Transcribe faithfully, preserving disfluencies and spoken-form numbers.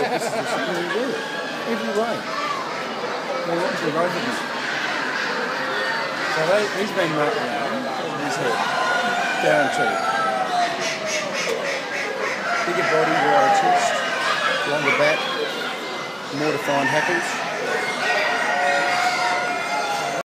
this is the thing we do. Every way. They're watching both of them. So they, he's been marked down on his head. Guaranteed. Bigger body, wider chest, longer back, more defined hackles.